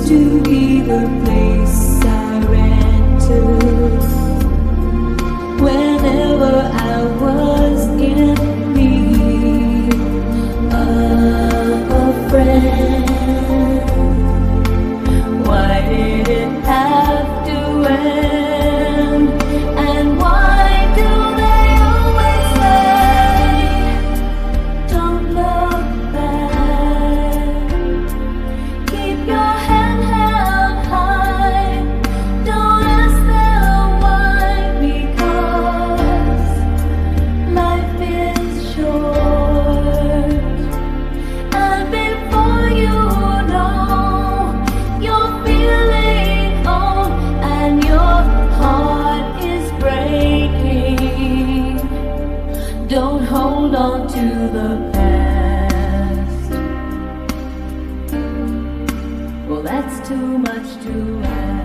to be the place I ran to whenever I was in need of a friend. Why did it have to end? And why do they always say, don't look back, keep your head held high, don't ask them why, because life is short. And before you know, you're feeling old and your heart is breaking. Don't hold on to the past. Well, that's too much to ask.